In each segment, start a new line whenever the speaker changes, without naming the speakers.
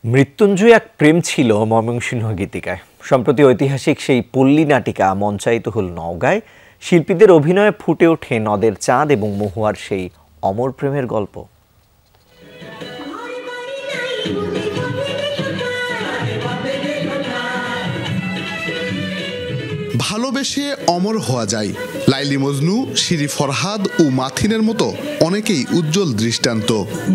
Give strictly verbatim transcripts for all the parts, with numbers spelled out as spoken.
মৃত্যুঞ্জয় এক প্রেম ছিল ময়মনসিংহ গীতিকায়। সম্প্রতি ঐতিহাসিক সেই পল্লী নাটিকা মঞ্চায়িত হল নওগাঁয়। শিল্পীদের অভিনয়ে ফুটে ওঠে নদের চাঁদ এবং মহুয়ার সেই অমর প্রেমের গল্প।
ভালোবেসে অমর হওয়া যায়, লাইলি মজনু, শিরি ফরহাদ ও মাথিনের মতো অনেকেই উজ্জ্বল দৃষ্টান্ত।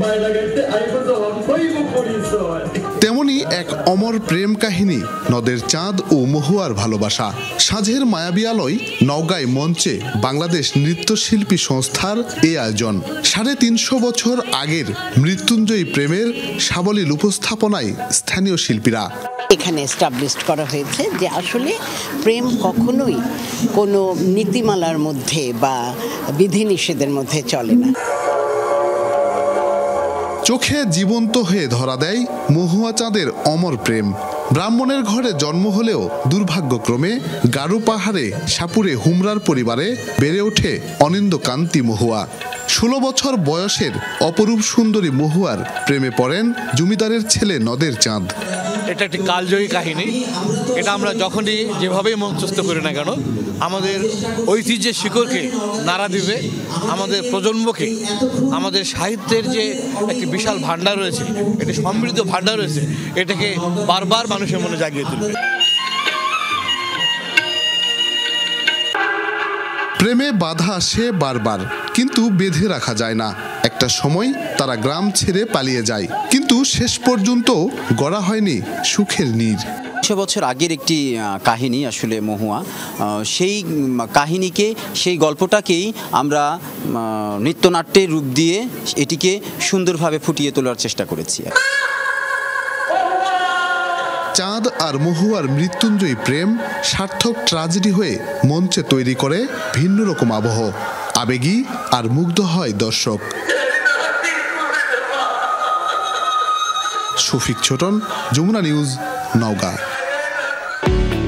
তেমনি এক অমর প্রেম কাহিনী নদের চাঁদ ও মহুয়ার ভালোবাসা। সাঁঝের মায়াবী আলোয় নওগাঁয় মঞ্চে বাংলাদেশ নৃত্যশিল্পী সংস্থার এই আয়োজন। সাড়ে তিনশো বছর আগের মৃত্যুঞ্জয়ী প্রেমের সাবলীল উপস্থাপনায় স্থানীয় শিল্পীরা
এখানে এস্টাবলিশড করা হয়েছে যে আসলে প্রেম কখনোই কোনো নীতিমালার মধ্যে বা বিধিনিষেধের মধ্যে চলে না।
চোখে জীবন্ত হয়ে ধরা দেয় মহুয়া চাঁদের অমর প্রেম। ব্রাহ্মণের ঘরে জন্ম হলেও দুর্ভাগ্যক্রমে গারো পাহাড়ে সাপুরে হুমরার পরিবারে বেড়ে ওঠে অনিন্দ কান্তি মহুয়া। ষোলো বছর বয়সের অপরূপ সুন্দরী মহুয়ার প্রেমে পড়েন জমিদারের ছেলে নদের চাঁদ।
এটা একটি কালজয়ী কাহিনী। এটা আমরা যখনই যেভাবেই মঞ্চস্থ করি না কেন, আমাদের ঐতিহ্যের শিকড়কে নাড়া দিবে, আমাদের প্রজন্মকে, আমাদের সাহিত্যের যে একটি বিশাল ভাণ্ডার রয়েছে, একটি সমৃদ্ধ ভাণ্ডার রয়েছে, এটাকে বারবার মানুষের মনে জাগিয়ে তুলবে।
প্রেমে বাধা আসে বারবার, কিন্তু বেঁধে রাখা যায় না। একটা সময় তারা গ্রাম ছেড়ে পালিয়ে যায়, কিন্তু শেষ পর্যন্ত গড়া হয়নি সুখের নীড়।
একশো বছর আগের একটি কাহিনী আসলে মহুয়া, সেই কাহিনীকে, সেই গল্পটাকেই আমরা নৃত্যনাট্যের রূপ দিয়ে এটিকে সুন্দরভাবে ফুটিয়ে তোলার চেষ্টা করেছি।
চাঁদ আর মহুয়ার মৃত্যুঞ্জয়ী প্রেম সার্থক ট্র্যাজেডি হয়ে মঞ্চে তৈরি করে ভিন্ন রকম আবহ। আবেগী আর মুগ্ধ হয় দর্শক। শফিক ছোটন, যমুনা নিউজ, নওগাঁ।